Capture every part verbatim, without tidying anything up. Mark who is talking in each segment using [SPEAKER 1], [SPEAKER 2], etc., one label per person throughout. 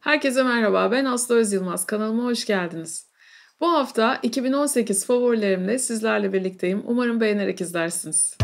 [SPEAKER 1] Herkese merhaba, ben Aslı Öz Yılmaz. Kanalıma hoş geldiniz. Bu hafta iki bin on sekiz favorilerimle sizlerle birlikteyim. Umarım beğenerek izlersiniz.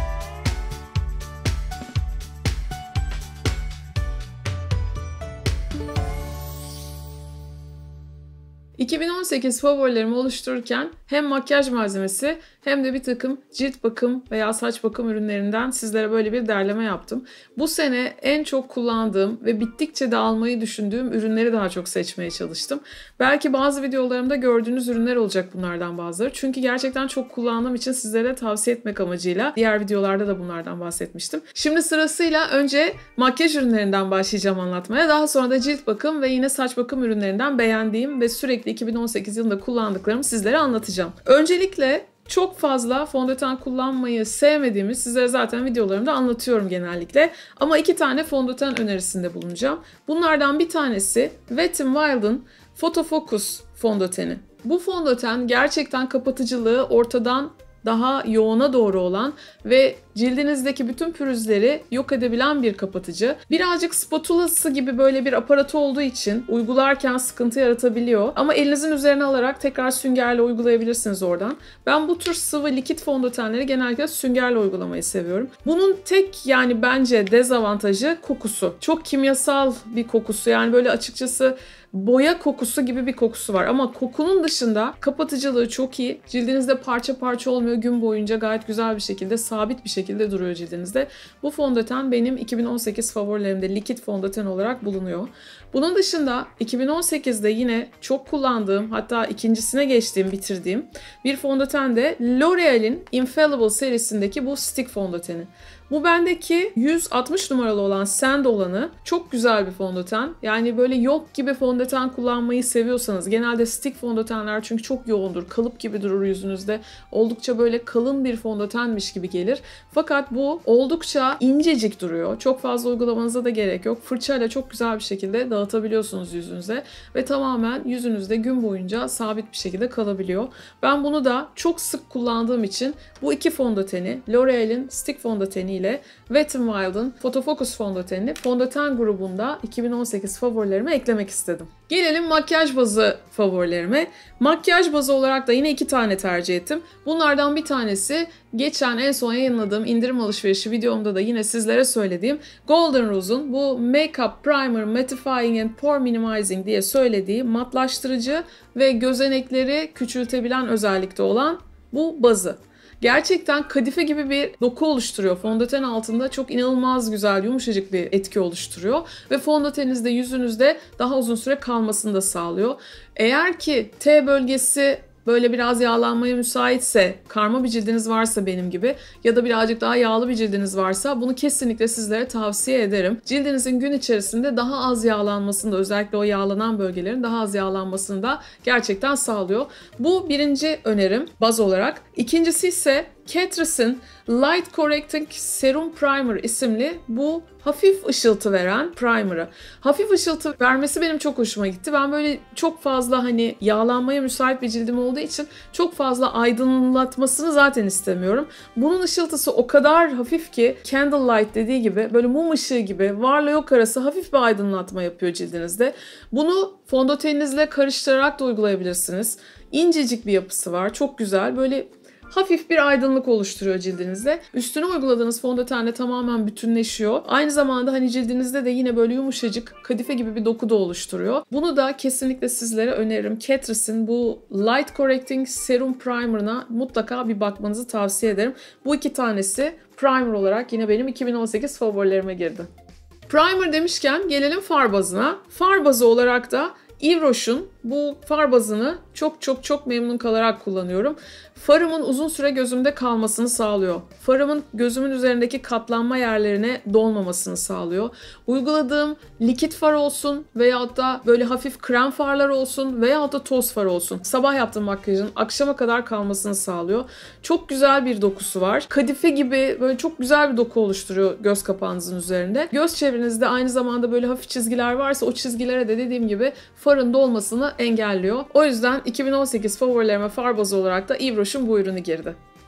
[SPEAKER 1] iki bin on sekiz favorilerimi oluştururken hem makyaj malzemesi hem de bir takım cilt bakım veya saç bakım ürünlerinden sizlere böyle bir derleme yaptım. Bu sene en çok kullandığım ve bittikçe de almayı düşündüğüm ürünleri daha çok seçmeye çalıştım. Belki bazı videolarımda gördüğünüz ürünler olacak bunlardan bazıları. Çünkü gerçekten çok kullandığım için sizlere tavsiye etmek amacıyla diğer videolarda da bunlardan bahsetmiştim. Şimdi sırasıyla önce makyaj ürünlerinden başlayacağım anlatmaya. Daha sonra da cilt bakım ve yine saç bakım ürünlerinden beğendiğim ve sürekli iki bin on sekiz yılında kullandıklarımı sizlere anlatacağım. Öncelikle çok fazla fondöten kullanmayı sevmediğimi sizlere zaten videolarımda anlatıyorum genellikle. Ama iki tane fondöten önerisinde bulunacağım. Bunlardan bir tanesi Wet n Wild'ın Photo Focus fondöteni. Bu fondöten gerçekten kapatıcılığı ortadan daha yoğuna doğru olan ve cildinizdeki bütün pürüzleri yok edebilen bir kapatıcı. Birazcık spatulası gibi böyle bir aparatı olduğu için uygularken sıkıntı yaratabiliyor. Ama elinizin üzerine alarak tekrar süngerle uygulayabilirsiniz oradan. Ben bu tür sıvı likit fondötenleri genellikle süngerle uygulamayı seviyorum. Bunun tek yani bence dezavantajı kokusu. Çok kimyasal bir kokusu, yani böyle açıkçası boya kokusu gibi bir kokusu var. Ama kokunun dışında kapatıcılığı çok iyi. Cildinizde parça parça olmuyor. Gün boyunca gayet güzel bir şekilde, sabit bir şekilde duruyor cildinizde. Bu fondöten benim iki bin on sekiz favorilerimde likit fondöten olarak bulunuyor. Bunun dışında iki bin on sekizde yine çok kullandığım, hatta ikincisine geçtiğim, bitirdiğim bir fondöten de L'Oreal'in Infallible serisindeki bu stick fondöteni. Bu bendeki yüz altmış numaralı olan Sand olanı çok güzel bir fondöten. Yani böyle yok gibi fondöten kullanmayı seviyorsanız, genelde stick fondötenler çünkü çok yoğundur, kalıp gibi durur yüzünüzde. Oldukça böyle kalın bir fondötenmiş gibi gelir. Fakat bu oldukça incecik duruyor. Çok fazla uygulamanıza da gerek yok. Fırçayla çok güzel bir şekilde dağıtabiliyorsunuz yüzünüze ve tamamen yüzünüzde gün boyunca sabit bir şekilde kalabiliyor. Ben bunu da çok sık kullandığım için bu iki fondöteni, L'Oreal'in stick fondöteni ile Wet n Wild'ın Photo Focus fondötenini fondöten grubunda iki bin on sekiz favorilerime eklemek istedim. Gelelim makyaj bazı favorilerime. Makyaj bazı olarak da yine iki tane tercih ettim. Bunlardan bir tanesi geçen en son yayınladığım indirim alışverişi videomda da yine sizlere söylediğim Golden Rose'un bu Makeup Primer Mattifying and Pore Minimizing diye söylediği matlaştırıcı ve gözenekleri küçültebilen özellikte olan bu bazı. Gerçekten kadife gibi bir doku oluşturuyor. Fondöten altında çok inanılmaz güzel, yumuşacık bir etki oluşturuyor. Ve fondöteninizde yüzünüzde daha uzun süre kalmasını da sağlıyor. Eğer ki T bölgesi böyle biraz yağlanmaya müsaitse, karma bir cildiniz varsa benim gibi ya da birazcık daha yağlı bir cildiniz varsa bunu kesinlikle sizlere tavsiye ederim. Cildinizin gün içerisinde daha az yağlanmasını da, özellikle o yağlanan bölgelerin daha az yağlanmasını da gerçekten sağlıyor. Bu birinci önerim baz olarak. İkincisi ise Catrice'in Light Correcting Serum Primer isimli bu hafif ışıltı veren primer'ı. Hafif ışıltı vermesi benim çok hoşuma gitti. Ben böyle çok fazla hani yağlanmaya müsait bir cildim olduğu için çok fazla aydınlatmasını zaten istemiyorum. Bunun ışıltısı o kadar hafif ki candlelight dediği gibi böyle mum ışığı gibi varla yok arası hafif bir aydınlatma yapıyor cildinizde. Bunu fondöteninizle karıştırarak da uygulayabilirsiniz. İncecik bir yapısı var. Çok güzel. Böyle hafif bir aydınlık oluşturuyor cildinizde. Üstüne uyguladığınız fondötenle tamamen bütünleşiyor. Aynı zamanda hani cildinizde de yine böyle yumuşacık, kadife gibi bir doku da oluşturuyor. Bunu da kesinlikle sizlere öneririm. Catrice'in bu Light Correcting Serum Primer'ına mutlaka bir bakmanızı tavsiye ederim. Bu iki tanesi primer olarak yine benim iki bin on sekiz favorilerime girdi. Primer demişken gelelim far bazına. Far bazı olarak da Yves Roche'un bu far bazını çok çok çok memnun kalarak kullanıyorum. Farımın uzun süre gözümde kalmasını sağlıyor. Farımın gözümün üzerindeki katlanma yerlerine dolmamasını sağlıyor. Uyguladığım likit far olsun veyahut da böyle hafif krem farlar olsun veyahut da toz far olsun. Sabah yaptığım makyajın akşama kadar kalmasını sağlıyor. Çok güzel bir dokusu var. Kadife gibi böyle çok güzel bir doku oluşturuyor göz kapağınızın üzerinde. Göz çevrenizde aynı zamanda böyle hafif çizgiler varsa o çizgilere de dediğim gibi farın dolmasını engelliyor. O yüzden iki bin on sekiz favorilerime far bazı olarak da Yves Roche'un bu ürünü girdi.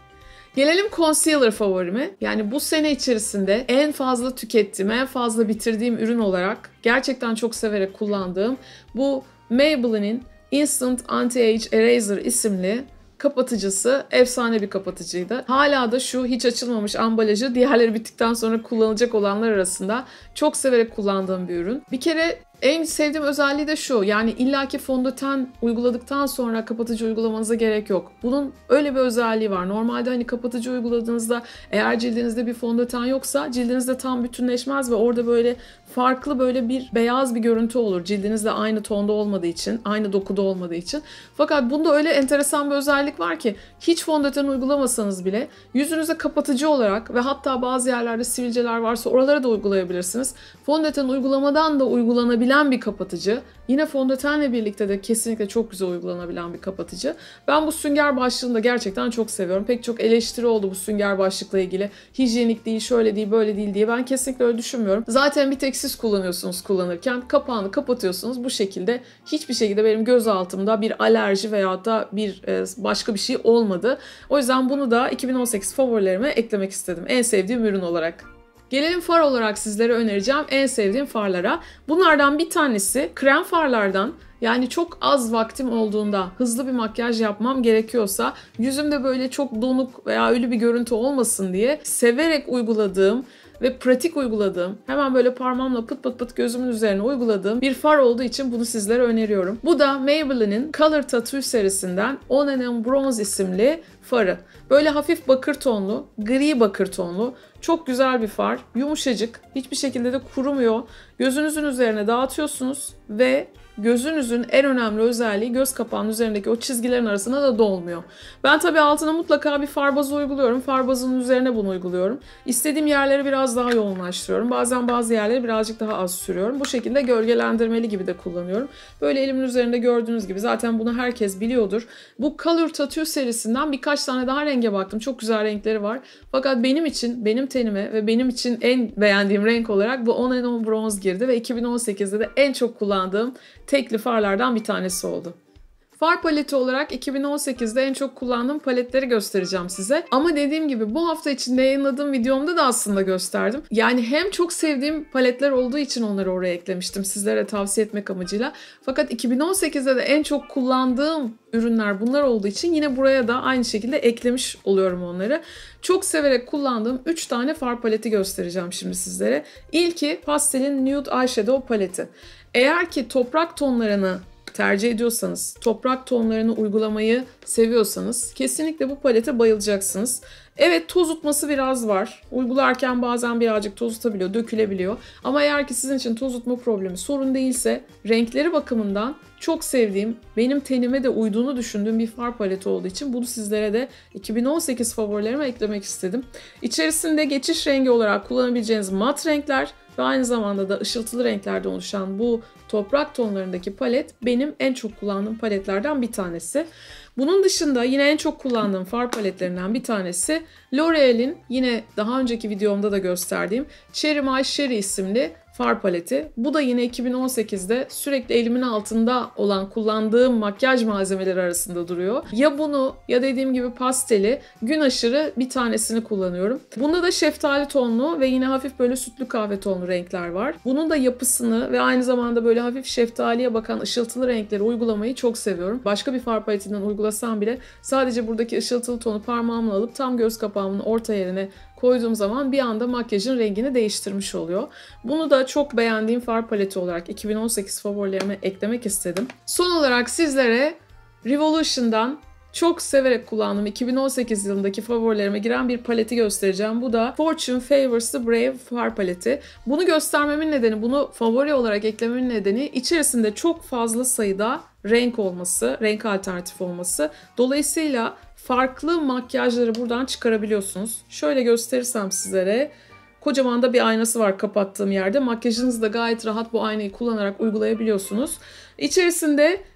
[SPEAKER 1] Gelelim concealer favorime. Yani bu sene içerisinde en fazla tükettiğim, en fazla bitirdiğim ürün olarak gerçekten çok severek kullandığım bu Maybelline'in Instant Anti-Age Eraser isimli kapatıcısı. Efsane bir kapatıcıydı. Hala da şu hiç açılmamış ambalajı diğerleri bittikten sonra kullanılacak olanlar arasında çok severek kullandığım bir ürün. Bir kere en sevdiğim özelliği de şu. Yani illaki fondöten uyguladıktan sonra kapatıcı uygulamanıza gerek yok. Bunun öyle bir özelliği var. Normalde hani kapatıcı uyguladığınızda eğer cildinizde bir fondöten yoksa cildinizde tam bütünleşmez ve orada böyle farklı böyle bir beyaz bir görüntü olur. Cildinizde aynı tonda olmadığı için, aynı dokuda olmadığı için. Fakat bunda öyle enteresan bir özellik var ki hiç fondöten uygulamasanız bile yüzünüze kapatıcı olarak ve hatta bazı yerlerde sivilceler varsa oralara da uygulayabilirsiniz. Fondöten uygulamadan da uygulanabilen bir kapatıcı. Yine fondötenle birlikte de kesinlikle çok güzel uygulanabilen bir kapatıcı. Ben bu sünger başlığını da gerçekten çok seviyorum. Pek çok eleştiri oldu bu sünger başlıkla ilgili. Hijyenik değil, şöyle değil, böyle değil diye. Ben kesinlikle öyle düşünmüyorum. Zaten bir tek siz kullanıyorsunuz kullanırken. Kapağını kapatıyorsunuz. Bu şekilde hiçbir şekilde benim göz altımda bir alerji veya da bir başka bir şey olmadı. O yüzden bunu da iki bin on sekiz favorilerime eklemek istedim. En sevdiğim ürün olarak. Gelelim far olarak sizlere önereceğim en sevdiğim farlara. Bunlardan bir tanesi krem farlardan. Yani çok az vaktim olduğunda hızlı bir makyaj yapmam gerekiyorsa yüzümde böyle çok donuk veya ölü bir görüntü olmasın diye severek uyguladığım ve pratik uyguladığım, hemen böyle parmağımla pıt pıt pıt gözümün üzerine uyguladığım bir far olduğu için bunu sizlere öneriyorum. Bu da Maybelline'in Color Tattoo serisinden On and On Bronze isimli farı. Böyle hafif bakır tonlu, gri bakır tonlu, çok güzel bir far, yumuşacık, hiçbir şekilde de kurumuyor. Gözünüzün üzerine dağıtıyorsunuz ve gözünüzün en önemli özelliği göz kapağının üzerindeki o çizgilerin arasına da dolmuyor. Ben tabii altına mutlaka bir far bazı uyguluyorum. Far bazının üzerine bunu uyguluyorum. İstediğim yerleri biraz daha yoğunlaştırıyorum. Bazen bazı yerleri birazcık daha az sürüyorum. Bu şekilde gölgelendirmeli gibi de kullanıyorum. Böyle elimin üzerinde gördüğünüz gibi zaten bunu herkes biliyordur. Bu Color Tattoo serisinden birkaç tane daha renge baktım. Çok güzel renkleri var. Fakat benim için, benim tenime ve benim için en beğendiğim renk olarak bu On and On Bronze girdi ve iki bin on sekizde de en çok kullandığım tekli farlardan bir tanesi oldu. Far paleti olarak iki bin on sekizde en çok kullandığım paletleri göstereceğim size. Ama dediğim gibi bu hafta içinde yayınladığım videomda da aslında gösterdim. Yani hem çok sevdiğim paletler olduğu için onları oraya eklemiştim sizlere tavsiye etmek amacıyla. Fakat iki bin on sekizde de en çok kullandığım ürünler bunlar olduğu için yine buraya da aynı şekilde eklemiş oluyorum onları. Çok severek kullandığım üç tane far paleti göstereceğim şimdi sizlere. İlki Pastel'in Nude Eyeshadow paleti. Eğer ki toprak tonlarını tercih ediyorsanız, toprak tonlarını uygulamayı seviyorsanız kesinlikle bu palete bayılacaksınız. Evet, tozutması biraz var. Uygularken bazen birazcık tozutabiliyor, dökülebiliyor. Ama eğer ki sizin için tozutma problemi sorun değilse renkleri bakımından çok sevdiğim, benim tenime de uyduğunu düşündüğüm bir far paleti olduğu için bunu sizlere de iki bin on sekiz favorilerime eklemek istedim. İçerisinde geçiş rengi olarak kullanabileceğiniz mat renkler ve aynı zamanda da ışıltılı renklerde oluşan bu toprak tonlarındaki palet benim en çok kullandığım paletlerden bir tanesi. Bunun dışında yine en çok kullandığım far paletlerinden bir tanesi L'Oreal'in yine daha önceki videomda da gösterdiğim Cherry My Cherry isimli far paleti. Bu da yine iki bin on sekizde sürekli elimin altında olan kullandığım makyaj malzemeleri arasında duruyor. Ya bunu ya dediğim gibi pasteli gün aşırı bir tanesini kullanıyorum. Bunda da şeftali tonlu ve yine hafif böyle sütlü kahve tonlu renkler var. Bunun da yapısını ve aynı zamanda böyle hafif şeftaliye bakan ışıltılı renkleri uygulamayı çok seviyorum. Başka bir far paletinden uygulasam bile sadece buradaki ışıltılı tonu parmağımla alıp tam göz kapağımın orta yerine koyduğum zaman bir anda makyajın rengini değiştirmiş oluyor. Bunu da çok beğendiğim far paleti olarak iki bin on sekiz favorilerime eklemek istedim. Son olarak sizlere Revolution'dan çok severek kullandığım iki bin on sekiz yılındaki favorilerime giren bir paleti göstereceğim. Bu da Fortune Favors the Brave far paleti. Bunu göstermemin nedeni, bunu favori olarak eklememin nedeni içerisinde çok fazla sayıda renk olması, renk alternatif olması. Dolayısıyla farklı makyajları buradan çıkarabiliyorsunuz. Şöyle gösterirsem sizlere, kocaman da bir aynası var kapattığım yerde. Makyajınızı da gayet rahat bu aynayı kullanarak uygulayabiliyorsunuz. İçerisinde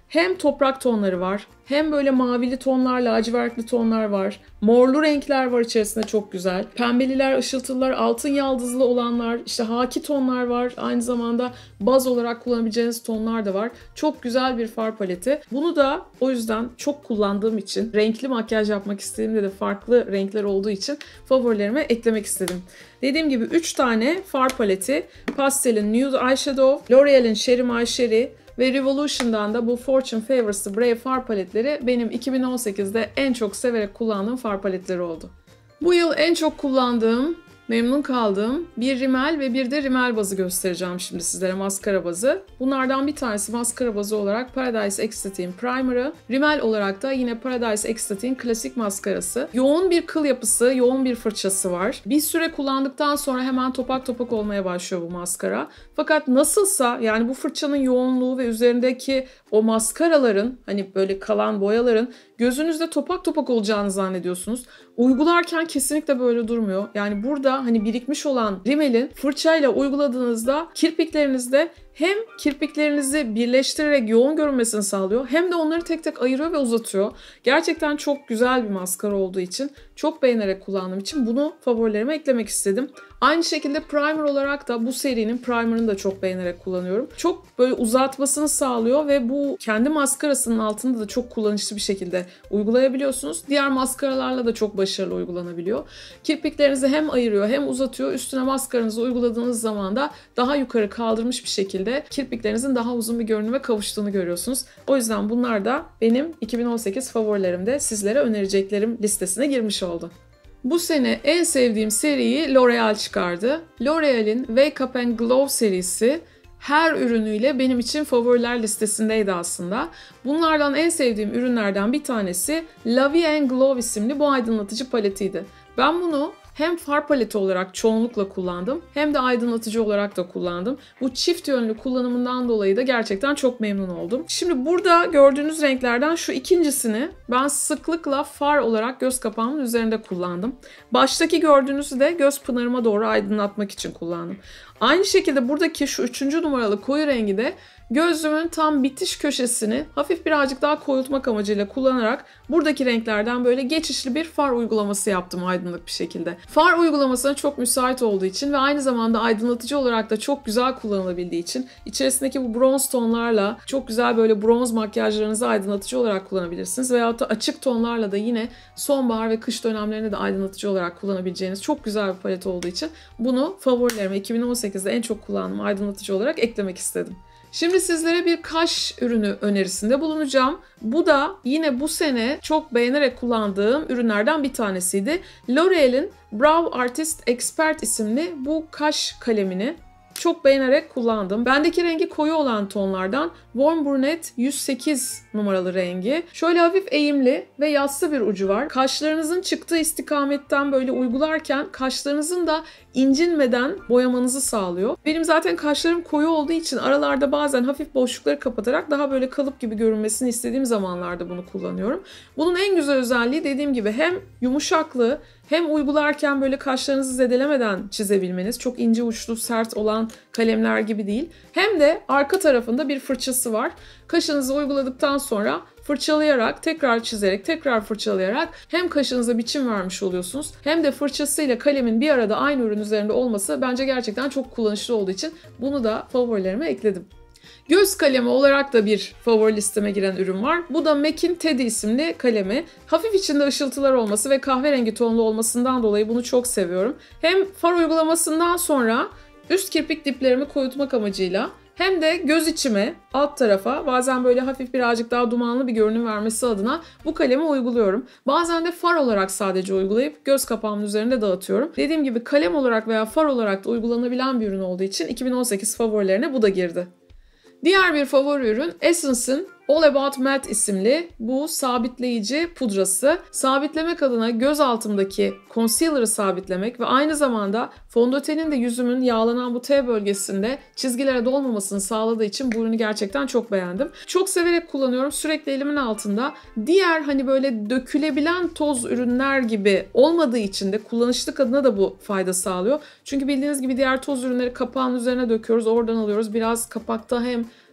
[SPEAKER 1] Hem toprak tonları var, hem böyle mavili tonlar, lacivertli tonlar var. Morlu renkler var içerisinde, çok güzel. Pembeliler, ışıltılılar, altın yaldızlı olanlar, işte haki tonlar var. Aynı zamanda baz olarak kullanabileceğiniz tonlar da var. Çok güzel bir far paleti. Bunu da o yüzden çok kullandığım için, renkli makyaj yapmak istediğimde de farklı renkler olduğu için favorilerime eklemek istedim. Dediğim gibi üç tane far paleti. Pastel'in Nude Eyeshadow, L'Oreal'in Cherry My Cherry ve Revolution'dan da bu Fortune Favors'ı Brave far paletleri benim iki bin on sekizde en çok severek kullandığım far paletleri oldu. Bu yıl en çok kullandığım, memnun kaldığım bir rimel ve bir de rimel bazı göstereceğim şimdi sizlere, maskara bazı. Bunlardan bir tanesi maskara bazı olarak Paradise Extatic'in Primer'ı. Rimel olarak da yine Paradise Extatic'in klasik maskarası. Yoğun bir kıl yapısı, yoğun bir fırçası var. Bir süre kullandıktan sonra hemen topak topak olmaya başlıyor bu maskara. Fakat nasılsa, yani bu fırçanın yoğunluğu ve üzerindeki o maskaraların, hani böyle kalan boyaların gözünüzde topak topak olacağını zannediyorsunuz. Uygularken kesinlikle böyle durmuyor. Yani burada hani birikmiş olan rimelin fırçayla uyguladığınızda kirpiklerinizde hem kirpiklerinizi birleştirerek yoğun görünmesini sağlıyor, hem de onları tek tek ayırıyor ve uzatıyor. Gerçekten çok güzel bir maskara olduğu için, çok beğenerek kullandığım için bunu favorilerime eklemek istedim. Aynı şekilde primer olarak da bu serinin primerını da çok beğenerek kullanıyorum. Çok böyle uzatmasını sağlıyor ve bu kendi maskarasının altında da çok kullanışlı bir şekilde uygulayabiliyorsunuz. Diğer maskaralarla da çok başarılı uygulanabiliyor. Kirpiklerinizi hem ayırıyor hem uzatıyor. Üstüne maskaranızı uyguladığınız zaman da daha yukarı kaldırmış bir şekilde kirpiklerinizin daha uzun bir görünüme kavuştuğunu görüyorsunuz. O yüzden bunlar da benim iki bin on sekiz favorilerimde, sizlere önereceklerim listesine girmiş oldu. Bu sene en sevdiğim seriyi L'Oreal çıkardı. L'Oreal'in Wake Up and Glow serisi her ürünüyle benim için favoriler listesindeydi aslında. Bunlardan en sevdiğim ürünlerden bir tanesi La Vie en Glow isimli bu aydınlatıcı paletiydi. Ben bunu hem far paleti olarak çoğunlukla kullandım, hem de aydınlatıcı olarak da kullandım. Bu çift yönlü kullanımından dolayı da gerçekten çok memnun oldum. Şimdi burada gördüğünüz renklerden şu ikincisini ben sıklıkla far olarak göz kapağımın üzerinde kullandım. Baştaki gördüğünüzü de göz pınarıma doğru aydınlatmak için kullandım. Aynı şekilde buradaki şu üçüncü numaralı koyu rengi de gözümün tam bitiş köşesini hafif birazcık daha koyultmak amacıyla kullanarak buradaki renklerden böyle geçişli bir far uygulaması yaptım aydınlık bir şekilde. Far uygulamasına çok müsait olduğu için ve aynı zamanda aydınlatıcı olarak da çok güzel kullanılabildiği için içerisindeki bu bronz tonlarla çok güzel böyle bronz makyajlarınızı aydınlatıcı olarak kullanabilirsiniz. Veyahut da açık tonlarla da yine sonbahar ve kış dönemlerinde de aydınlatıcı olarak kullanabileceğiniz çok güzel bir palet olduğu için bunu favorilerime iki bin on sekizde en çok kullandığım aydınlatıcı olarak eklemek istedim. Şimdi sizlere bir kaş ürünü önerisinde bulunacağım. Bu da yine bu sene çok beğenerek kullandığım ürünlerden bir tanesiydi. L'Oreal'in Brow Artist Expert isimli bu kaş kalemini çok beğenerek kullandım. Bendeki rengi koyu olan tonlardan Warm Brunette yüz sekiz numaralı rengi. Şöyle hafif eğimli ve yassı bir ucu var. Kaşlarınızın çıktığı istikametten böyle uygularken kaşlarınızın da incinmeden boyamanızı sağlıyor. Benim zaten kaşlarım koyu olduğu için aralarda bazen hafif boşlukları kapatarak daha böyle kalıp gibi görünmesini istediğim zamanlarda bunu kullanıyorum. Bunun en güzel özelliği dediğim gibi hem yumuşaklığı, hem uygularken böyle kaşlarınızı zedelemeden çizebilmeniz, çok ince uçlu sert olan kalemler gibi değil. Hem de arka tarafında bir fırçası var. Kaşınızı uyguladıktan sonra fırçalayarak, tekrar çizerek, tekrar fırçalayarak hem kaşınıza biçim vermiş oluyorsunuz, hem de fırçasıyla kalemin bir arada aynı ürün üzerinde olması bence gerçekten çok kullanışlı olduğu için bunu da favorilerime ekledim. Göz kalemi olarak da bir favori listeme giren ürün var. Bu da M A C'in Teddy isimli kalemi. Hafif içinde ışıltılar olması ve kahverengi tonlu olmasından dolayı bunu çok seviyorum. Hem far uygulamasından sonra üst kirpik diplerimi koyutmak amacıyla hem de göz içime, alt tarafa bazen böyle hafif birazcık daha dumanlı bir görünüm vermesi adına bu kalemi uyguluyorum. Bazen de far olarak sadece uygulayıp göz kapağımın üzerinde dağıtıyorum. Dediğim gibi kalem olarak veya far olarak da uygulanabilen bir ürün olduğu için iki bin on sekiz favorilerine bu da girdi. Diğer bir favori ürün Essence'ın All About Matte isimli bu sabitleyici pudrası. Sabitlemek adına göz altımdaki concealer'ı sabitlemek ve aynı zamanda fondötenin de yüzümün yağlanan bu T bölgesinde çizgilere dolmamasını sağladığı için bu ürünü gerçekten çok beğendim. Çok severek kullanıyorum. Sürekli elimin altında. Diğer hani böyle dökülebilen toz ürünler gibi olmadığı için de kullanışlık adına da bu fayda sağlıyor. Çünkü bildiğiniz gibi diğer toz ürünleri kapağın üzerine döküyoruz. Oradan alıyoruz. Biraz kapakta hem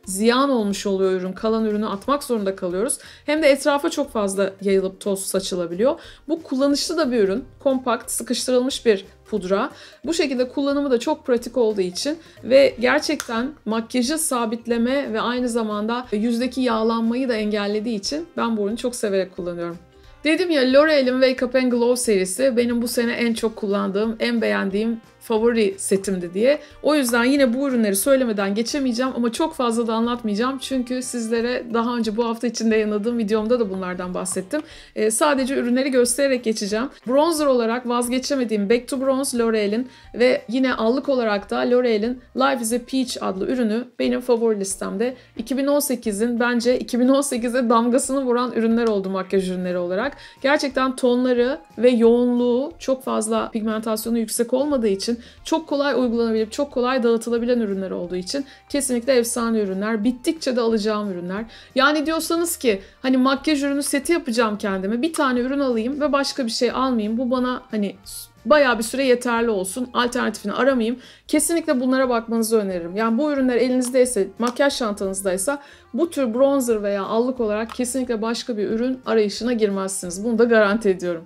[SPEAKER 1] ziyan olmuş oluyor ürün. Kalan ürünü atmak zorunda kalıyoruz. Hem de etrafa çok fazla yayılıp toz saçılabiliyor. Bu kullanışlı da bir ürün. Kompakt, sıkıştırılmış bir pudra. Bu şekilde kullanımı da çok pratik olduğu için ve gerçekten makyajı sabitleme ve aynı zamanda yüzdeki yağlanmayı da engellediği için ben bu ürünü çok severek kullanıyorum. Dedim ya, L'Oreal'in Wake Up and Glow serisi benim bu sene en çok kullandığım, en beğendiğim favori setimdi diye. O yüzden yine bu ürünleri söylemeden geçemeyeceğim ama çok fazla da anlatmayacağım. Çünkü sizlere daha önce bu hafta içinde yayınladığım videomda da bunlardan bahsettim. Ee, sadece ürünleri göstererek geçeceğim. Bronzer olarak vazgeçemediğim Back to Bronze L'Oreal'in ve yine allık olarak da L'Oreal'in Life is a Peach adlı ürünü benim favori listemde. iki bin on sekizin bence iki bin on sekize damgasını vuran ürünler oldu makyaj ürünleri olarak. Gerçekten tonları ve yoğunluğu çok fazla, pigmentasyonu yüksek olmadığı için çok kolay uygulanabilip çok kolay dağıtılabilen ürünler olduğu için kesinlikle efsane ürünler. Bittikçe de alacağım ürünler. Yani diyorsanız ki hani makyaj ürünü seti yapacağım kendime. Bir tane ürün alayım ve başka bir şey almayayım. Bu bana hani bayağı bir süre yeterli olsun. Alternatifini aramayayım. Kesinlikle bunlara bakmanızı öneririm. Yani bu ürünler elinizdeyse, makyaj çantanızdaysa bu tür bronzer veya allık olarak kesinlikle başka bir ürün arayışına girmezsiniz. Bunu da garanti ediyorum.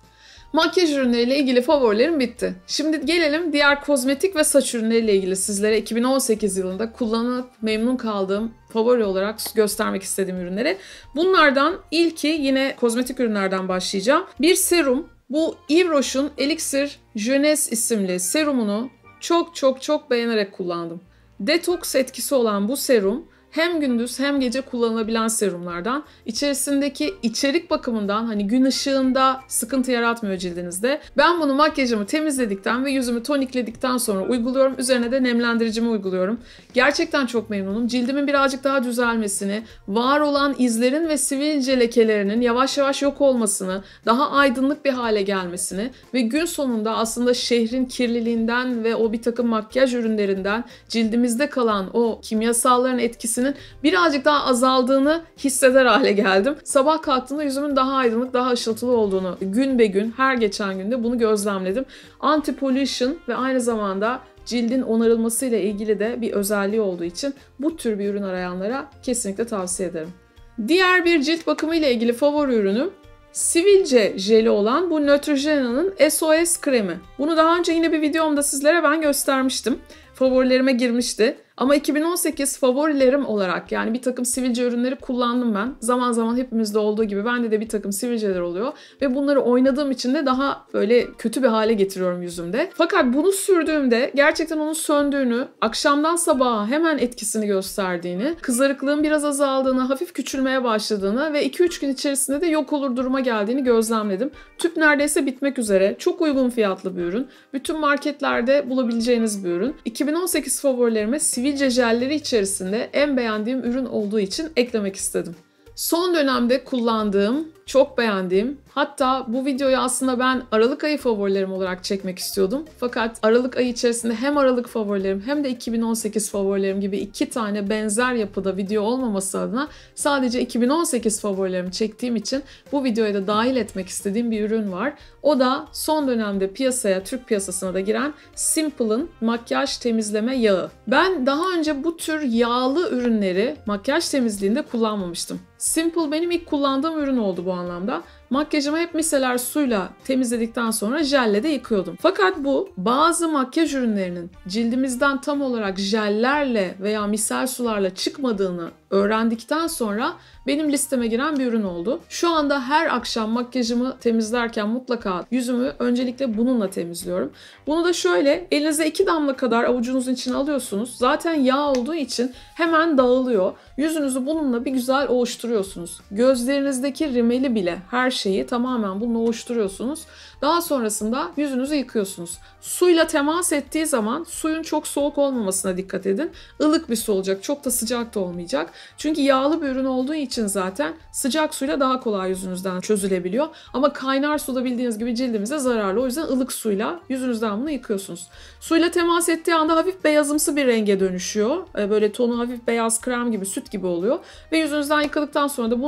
[SPEAKER 1] Makyaj ürünleriyle ilgili favorilerim bitti. Şimdi gelelim diğer kozmetik ve saç ürünleriyle ilgili sizlere iki bin on sekiz yılında kullanıp memnun kaldığım, favori olarak göstermek istediğim ürünlere. Bunlardan ilki yine kozmetik ürünlerden başlayacağım. Bir serum. Bu Yves Rocher'un Elixir Jeunesse isimli serumunu çok çok çok beğenerek kullandım. Detoks etkisi olan bu serum hem gündüz hem gece kullanılabilen serumlardan. İçerisindeki içerik bakımından hani gün ışığında sıkıntı yaratmıyor cildinizde. Ben bunu makyajımı temizledikten ve yüzümü tonikledikten sonra uyguluyorum. Üzerine de nemlendiricimi uyguluyorum. Gerçekten çok memnunum. Cildimin birazcık daha düzelmesini, var olan izlerin ve sivilce lekelerinin yavaş yavaş yok olmasını, daha aydınlık bir hale gelmesini ve gün sonunda aslında şehrin kirliliğinden ve o bir takım makyaj ürünlerinden cildimizde kalan o kimyasalların etkisini birazcık daha azaldığını hisseder hale geldim. Sabah kalktığımda yüzümün daha aydınlık, daha ışıltılı olduğunu gün be gün, her geçen günde bunu gözlemledim. Anti-pollution ve aynı zamanda cildin onarılmasıyla ilgili de bir özelliği olduğu için bu tür bir ürün arayanlara kesinlikle tavsiye ederim. Diğer bir cilt bakımı ile ilgili favori ürünüm sivilce jeli olan bu Neutrogena'nın S O S kremi. Bunu daha önce yine bir videomda sizlere ben göstermiştim. Favorilerime girmişti. Ama iki bin on sekiz favorilerim olarak, yani bir takım sivilce ürünleri kullandım ben. Zaman zaman hepimizde olduğu gibi bende de bir takım sivilceler oluyor. Ve bunları oynadığım için de daha böyle kötü bir hale getiriyorum yüzümde. Fakat bunu sürdüğümde gerçekten onun söndüğünü, akşamdan sabaha hemen etkisini gösterdiğini, kızarıklığın biraz azaldığını, hafif küçülmeye başladığını ve iki üç gün içerisinde de yok olur duruma geldiğini gözlemledim. Tüp neredeyse bitmek üzere. Çok uygun fiyatlı bir ürün. Bütün marketlerde bulabileceğiniz bir ürün. iki bin on sekiz favorilerime sivilce jelleri içerisinde en beğendiğim ürün olduğu için eklemek istedim. Son dönemde kullandığım, çok beğendiğim, hatta bu videoyu aslında ben Aralık ayı favorilerim olarak çekmek istiyordum. Fakat Aralık ayı içerisinde hem Aralık favorilerim hem de iki bin on sekiz favorilerim gibi iki tane benzer yapıda video olmaması adına sadece iki bin on sekiz favorilerimi çektiğim için bu videoya da dahil etmek istediğim bir ürün var. O da son dönemde piyasaya, Türk piyasasına da giren Simple'ın makyaj temizleme yağı. Ben daha önce bu tür yağlı ürünleri makyaj temizliğinde kullanmamıştım. Simple benim ilk kullandığım ürün oldu bu anlamda. Makyajımı hep miseler suyla temizledikten sonra jelle de yıkıyordum. Fakat bu bazı makyaj ürünlerinin cildimizden tam olarak jellerle veya misel sularla çıkmadığını öğrendikten sonra benim listeme giren bir ürün oldu. Şu anda her akşam makyajımı temizlerken mutlaka yüzümü öncelikle bununla temizliyorum. Bunu da şöyle elinize iki damla kadar avucunuzun içine alıyorsunuz. Zaten yağ olduğu için hemen dağılıyor. Yüzünüzü bununla bir güzel ovuşturuyorsunuz. Gözlerinizdeki rimeli bile, her şeyi tamamen bununla ovuşturuyorsunuz. Daha sonrasında yüzünüzü yıkıyorsunuz. Suyla temas ettiği zaman suyun çok soğuk olmamasına dikkat edin. Ilık bir su olacak, çok da sıcak da olmayacak. Çünkü yağlı bir ürün olduğu için zaten sıcak suyla daha kolay yüzünüzden çözülebiliyor. Ama kaynar suda bildiğiniz gibi cildimize zararlı. O yüzden ılık suyla yüzünüzden bunu yıkıyorsunuz. Suyla temas ettiği anda hafif beyazımsı bir renge dönüşüyor. Böyle tonu hafif beyaz krem gibi, süt gibi oluyor. Ve yüzünüzden yıkadıktan sonra da bunu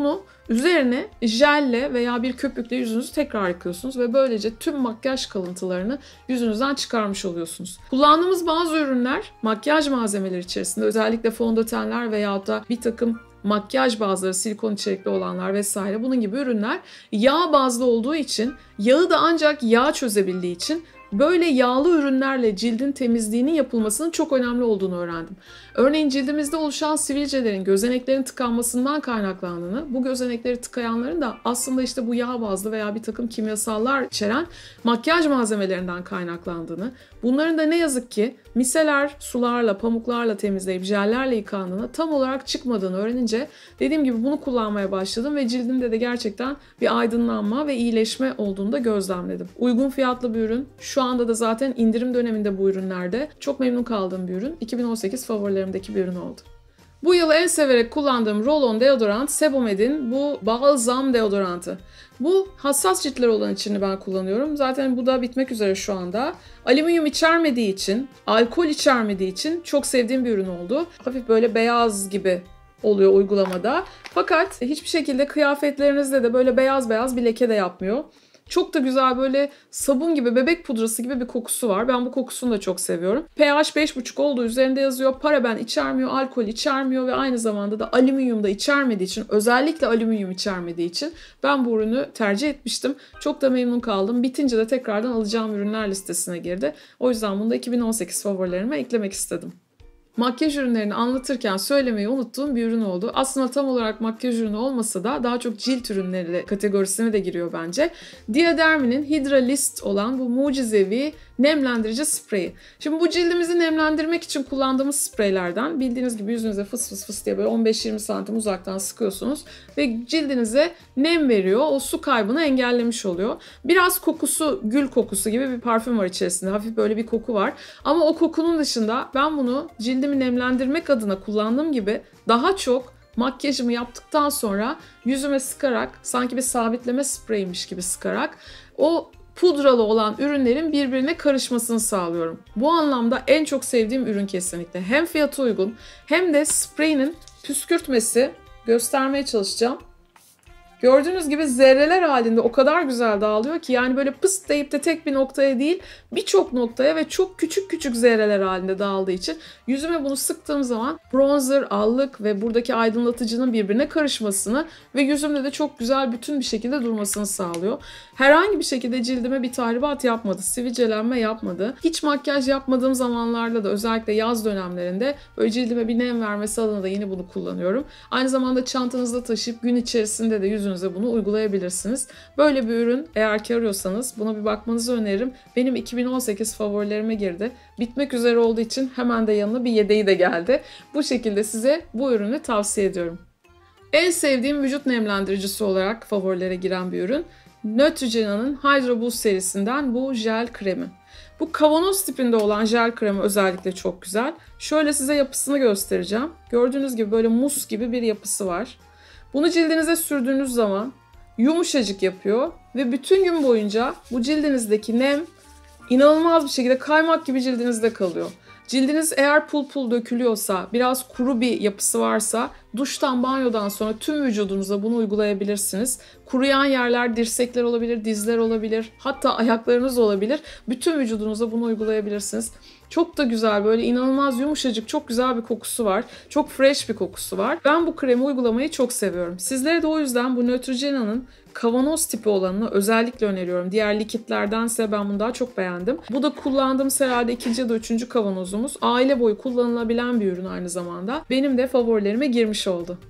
[SPEAKER 1] Üzerine jelle veya bir köpükle yüzünüzü tekrar yıkıyorsunuz ve böylece tüm makyaj kalıntılarını yüzünüzden çıkarmış oluyorsunuz. Kullandığımız bazı ürünler makyaj malzemeleri içerisinde, özellikle fondötenler veya da bir takım makyaj bazları, silikon içerikli olanlar vesaire, bunun gibi ürünler yağ bazlı olduğu için, yağı da ancak yağ çözebildiği için böyle yağlı ürünlerle cildin temizliğinin yapılmasının çok önemli olduğunu öğrendim. Örneğin cildimizde oluşan sivilcelerin, gözeneklerin tıkanmasından kaynaklandığını, bu gözenekleri tıkayanların da aslında işte bu yağ bazlı veya bir takım kimyasallar içeren makyaj malzemelerinden kaynaklandığını, bunların da ne yazık ki miseler sularla, pamuklarla temizleyip jellerle yıkandığını, tam olarak çıkmadığını öğrenince dediğim gibi bunu kullanmaya başladım ve cildimde de gerçekten bir aydınlanma ve iyileşme olduğunu da gözlemledim. Uygun fiyatlı bir ürün. Şu anda da zaten indirim döneminde bu ürünlerde. Çok memnun kaldığım bir ürün. iki bin on sekiz favorilerimdeki bir ürün oldu. Bu yıl en severek kullandığım roll-on deodorant Sebomed'in bu balzam deodorantı. Bu hassas ciltler olan içini ben kullanıyorum. Zaten bu da bitmek üzere şu anda. Alüminyum içermediği için, alkol içermediği için çok sevdiğim bir ürün oldu. Hafif böyle beyaz gibi oluyor uygulamada. Fakat hiçbir şekilde kıyafetlerinizde de böyle beyaz beyaz bir leke de yapmıyor. Çok da güzel, böyle sabun gibi, bebek pudrası gibi bir kokusu var. Ben bu kokusunu da çok seviyorum. pH beş buçuk olduğu üzerinde yazıyor. Paraben içermiyor, alkol içermiyor ve aynı zamanda da alüminyum da içermediği için, özellikle alüminyum içermediği için ben bu ürünü tercih etmiştim. Çok da memnun kaldım. Bitince de tekrardan alacağım ürünler listesine girdi. O yüzden bunu da iki bin on sekiz favorilerime eklemek istedim. Makyaj ürünlerini anlatırken söylemeyi unuttuğum bir ürün oldu. Aslında tam olarak makyaj ürünü olmasa da daha çok cilt ürünleri kategorisine de giriyor bence. Diadermi'nin Hydralist olan bu mucizevi nemlendirici spreyi. Şimdi bu cildimizi nemlendirmek için kullandığımız spreylerden, bildiğiniz gibi yüzünüze fıs fıs fıs diye böyle on beş yirmi santim uzaktan sıkıyorsunuz ve cildinize nem veriyor. O su kaybını engellemiş oluyor. Biraz kokusu, gül kokusu gibi bir parfüm var içerisinde. Hafif böyle bir koku var. Ama o kokunun dışında ben bunu cildimi nemlendirmek adına kullandığım gibi daha çok makyajımı yaptıktan sonra yüzüme sıkarak, sanki bir sabitleme spreymiş gibi sıkarak o pudralı olan ürünlerin birbirine karışmasını sağlıyorum. Bu anlamda en çok sevdiğim ürün kesinlikle. Hem fiyatı uygun hem de spreyinin püskürtmesi, göstermeye çalışacağım. Gördüğünüz gibi zerreler halinde o kadar güzel dağılıyor ki, yani böyle pıs deyip de tek bir noktaya değil, birçok noktaya ve çok küçük küçük zerreler halinde dağıldığı için yüzüme bunu sıktığım zaman bronzer, allık ve buradaki aydınlatıcının birbirine karışmasını ve yüzümde de çok güzel bütün bir şekilde durmasını sağlıyor. Herhangi bir şekilde cildime bir tahribat yapmadı, sivilcelenme yapmadı. Hiç makyaj yapmadığım zamanlarda da, özellikle yaz dönemlerinde böyle cildime bir nem vermesi adına da yine bunu kullanıyorum. Aynı zamanda çantanızda taşıyıp gün içerisinde de yüzünüze bunu uygulayabilirsiniz. Böyle bir ürün eğer ki arıyorsanız buna bir bakmanızı öneririm. Benim iki bin on sekiz favorilerime girdi. Bitmek üzere olduğu için hemen de yanına bir yedeği de geldi. Bu şekilde size bu ürünü tavsiye ediyorum. En sevdiğim vücut nemlendiricisi olarak favorilere giren bir ürün Neutrogena'nın Hydro Boost serisinden bu jel kremi. Bu kavanoz tipinde olan jel kremi özellikle çok güzel. Şöyle size yapısını göstereceğim. Gördüğünüz gibi böyle mus gibi bir yapısı var. Bunu cildinize sürdüğünüz zaman yumuşacık yapıyor ve bütün gün boyunca bu cildinizdeki nem inanılmaz bir şekilde kaymak gibi cildinizde kalıyor. Cildiniz eğer pul pul dökülüyorsa, biraz kuru bir yapısı varsa duştan, banyodan sonra tüm vücudunuza bunu uygulayabilirsiniz. Kuruyan yerler dirsekler olabilir, dizler olabilir, hatta ayaklarınız olabilir. Bütün vücudunuza bunu uygulayabilirsiniz. Çok da güzel, böyle inanılmaz yumuşacık, çok güzel bir kokusu var. Çok fresh bir kokusu var. Ben bu kremi uygulamayı çok seviyorum. Sizlere de o yüzden bu Neutrogena'nın kavanoz tipi olanını özellikle öneriyorum. Diğer likitlerdense ben bunu daha çok beğendim. Bu da kullandığım herhalde ikinci ya da üçüncü kavanozumuz. Aile boyu kullanılabilen bir ürün aynı zamanda. Benim de favorilerime girmiş oldu.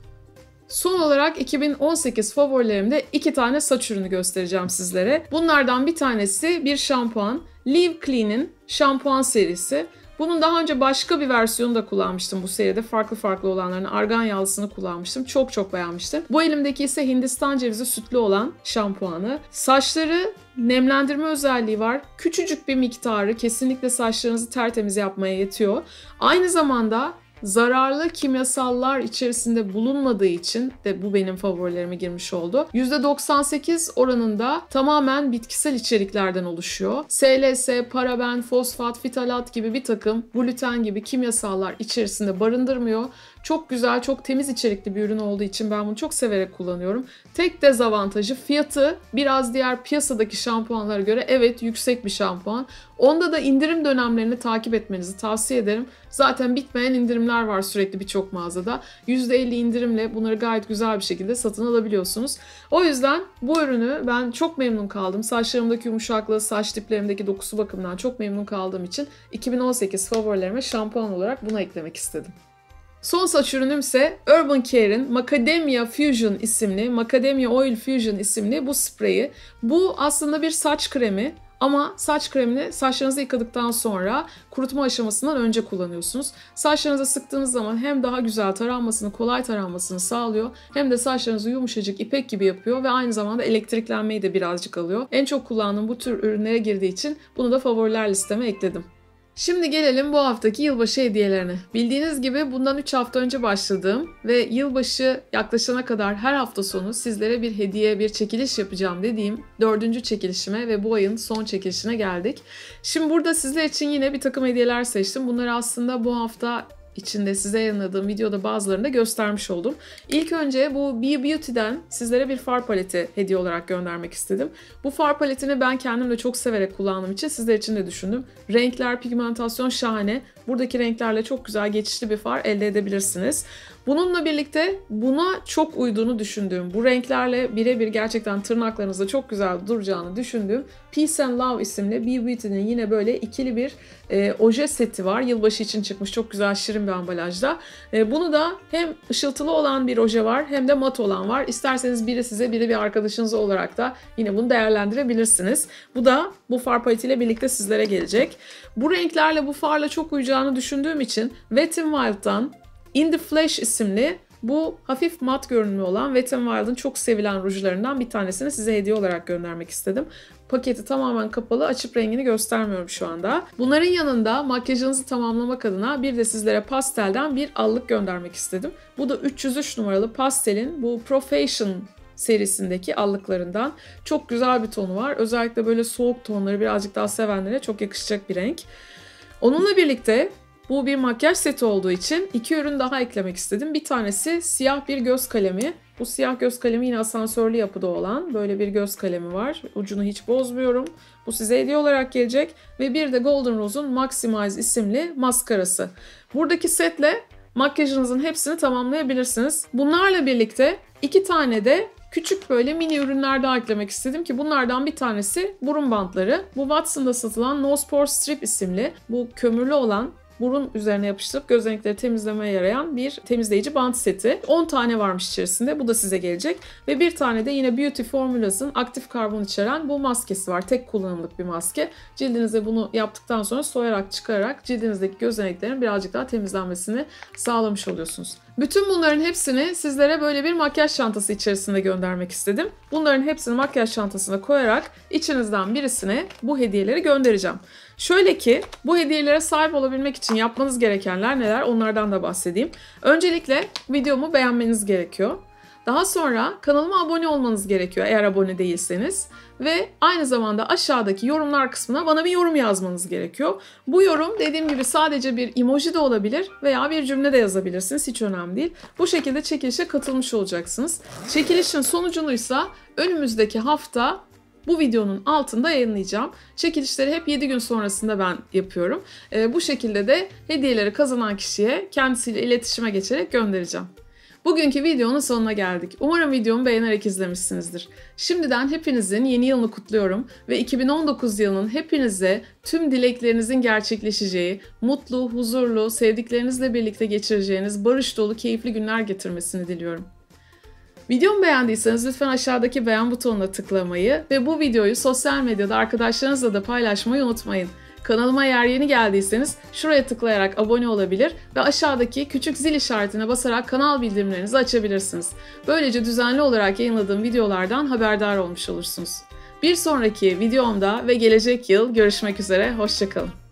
[SPEAKER 1] Son olarak iki bin on sekiz favorilerimde iki tane saç ürünü göstereceğim sizlere. Bunlardan bir tanesi bir şampuan. Live Clean'in şampuan serisi. Bunun daha önce başka bir versiyonu da kullanmıştım bu seride. Farklı farklı olanların argan yağlısını kullanmıştım. Çok çok beğenmiştim. Bu elimdeki ise Hindistan cevizi sütlü olan şampuanı. Saçları nemlendirme özelliği var. Küçücük bir miktarı kesinlikle saçlarınızı tertemiz yapmaya yetiyor. Aynı zamanda zararlı kimyasallar içerisinde bulunmadığı için de bu benim favorilerime girmiş oldu. yüzde doksan sekiz oranında tamamen bitkisel içeriklerden oluşuyor. S L S, paraben, fosfat, fitalat gibi bir takım gluten gibi kimyasallar içerisinde barındırmıyor. Çok güzel, çok temiz içerikli bir ürün olduğu için ben bunu çok severek kullanıyorum. Tek dezavantajı fiyatı biraz diğer piyasadaki şampuanlara göre evet yüksek bir şampuan. Onda da indirim dönemlerini takip etmenizi tavsiye ederim. Zaten bitmeyen indirimler var sürekli birçok mağazada. yüzde elli indirimle bunları gayet güzel bir şekilde satın alabiliyorsunuz. O yüzden bu ürünü ben çok memnun kaldım. Saçlarımdaki yumuşaklığı, saç diplerimdeki dokusu bakımından çok memnun kaldığım için iki bin on sekiz favorilerime şampuan olarak bunu eklemek istedim. Son saç ürünüm ise Urban Care'in Macadamia Fusion isimli, Macadamia Oil Fusion isimli bu spreyi. Bu aslında bir saç kremi. Ama saç kremini saçlarınızı yıkadıktan sonra kurutma aşamasından önce kullanıyorsunuz. Saçlarınıza sıktığınız zaman hem daha güzel taranmasını, kolay taranmasını sağlıyor hem de saçlarınızı yumuşacık ipek gibi yapıyor ve aynı zamanda elektriklenmeyi de birazcık alıyor. En çok kullandığım bu tür ürünlere girdiği için bunu da favoriler listeme ekledim. Şimdi gelelim bu haftaki yılbaşı hediyelerine. Bildiğiniz gibi bundan üç hafta önce başladığım ve yılbaşı yaklaşana kadar her hafta sonu sizlere bir hediye, bir çekiliş yapacağım dediğim dördüncü çekilişime ve bu ayın son çekilişine geldik. Şimdi burada sizler için yine bir takım hediyeler seçtim. Bunları aslında bu hafta içinde size yayınladığım videoda bazılarını da göstermiş oldum. İlk önce bu Be Beauty'den sizlere bir far paleti hediye olarak göndermek istedim. Bu far paletini ben kendim de çok severek kullandığım için sizler için de düşündüm. Renkler, pigmentasyon şahane. Buradaki renklerle çok güzel geçişli bir far elde edebilirsiniz. Bununla birlikte buna çok uyduğunu düşündüğüm, bu renklerle birebir gerçekten tırnaklarınızda çok güzel duracağını düşündüğüm Peace and Love isimli Be Beauty'nin yine böyle ikili bir e, oje seti var. Yılbaşı için çıkmış çok güzel şirin bir ambalajda. E, bunu da hem ışıltılı olan bir oje var hem de mat olan var. İsterseniz biri size biri bir arkadaşınız olarak da yine bunu değerlendirebilirsiniz. Bu da bu far paletiyle birlikte sizlere gelecek. Bu renklerle bu farla çok uyacağını düşündüğüm için Wet n Wild'dan In the Flesh isimli bu hafif mat görünümlü olan Wet n Wild'ın çok sevilen rujlarından bir tanesini size hediye olarak göndermek istedim. Paketi tamamen kapalı, açıp rengini göstermiyorum şu anda. Bunların yanında makyajınızı tamamlamak adına bir de sizlere pastelden bir allık göndermek istedim. Bu da üç yüz üç numaralı pastelin bu Profession serisindeki allıklarından. Çok güzel bir tonu var. Özellikle böyle soğuk tonları birazcık daha sevenlere çok yakışacak bir renk. Onunla birlikte bu bir makyaj seti olduğu için iki ürün daha eklemek istedim. Bir tanesi siyah bir göz kalemi. Bu siyah göz kalemi yine asansörlü yapıda olan böyle bir göz kalemi var. Ucunu hiç bozmuyorum. Bu size hediye olarak gelecek. Ve bir de Golden Rose'un Maximize isimli maskarası. Buradaki setle makyajınızın hepsini tamamlayabilirsiniz. Bunlarla birlikte iki tane de küçük böyle mini ürünler daha eklemek istedim ki bunlardan bir tanesi burun bantları. Bu Watson'da satılan Nose Pore Strip isimli bu kömürlü olan burun üzerine yapıştırıp gözenekleri temizlemeye yarayan bir temizleyici bant seti. on tane varmış içerisinde. Bu da size gelecek. Ve bir tane de yine Beauty Formulas'ın aktif karbon içeren bu maskesi var. Tek kullanımlık bir maske. Cildinize bunu yaptıktan sonra soyarak çıkararak cildinizdeki gözeneklerin birazcık daha temizlenmesini sağlamış oluyorsunuz. Bütün bunların hepsini sizlere böyle bir makyaj çantası içerisinde göndermek istedim. Bunların hepsini makyaj çantasına koyarak içinizden birisine bu hediyeleri göndereceğim. Şöyle ki bu hediyelere sahip olabilmek için yapmanız gerekenler neler onlardan da bahsedeyim. Öncelikle videomu beğenmeniz gerekiyor. Daha sonra kanalıma abone olmanız gerekiyor eğer abone değilseniz. Ve aynı zamanda aşağıdaki yorumlar kısmına bana bir yorum yazmanız gerekiyor. Bu yorum dediğim gibi sadece bir emoji de olabilir veya bir cümle de yazabilirsiniz. Hiç önemli değil. Bu şekilde çekilişe katılmış olacaksınız. Çekilişin sonucunuysa önümüzdeki hafta bu videonun altında yayınlayacağım. Çekilişleri hep yedi gün sonrasında ben yapıyorum. Ee, bu şekilde de hediyeleri kazanan kişiye kendisiyle iletişime geçerek göndereceğim. Bugünkü videonun sonuna geldik. Umarım videomu beğenerek izlemişsinizdir. Şimdiden hepinizin yeni yılını kutluyorum ve iki bin on dokuz yılının hepinize tüm dileklerinizin gerçekleşeceği, mutlu, huzurlu, sevdiklerinizle birlikte geçireceğiniz barış dolu, keyifli günler getirmesini diliyorum. Videomu beğendiyseniz lütfen aşağıdaki beğen butonuna tıklamayı ve bu videoyu sosyal medyada arkadaşlarınızla da paylaşmayı unutmayın. Kanalıma eğer yeni geldiyseniz şuraya tıklayarak abone olabilir ve aşağıdaki küçük zil işaretine basarak kanal bildirimlerinizi açabilirsiniz. Böylece düzenli olarak yayınladığım videolardan haberdar olmuş olursunuz. Bir sonraki videomda ve gelecek yıl görüşmek üzere, hoşça kalın.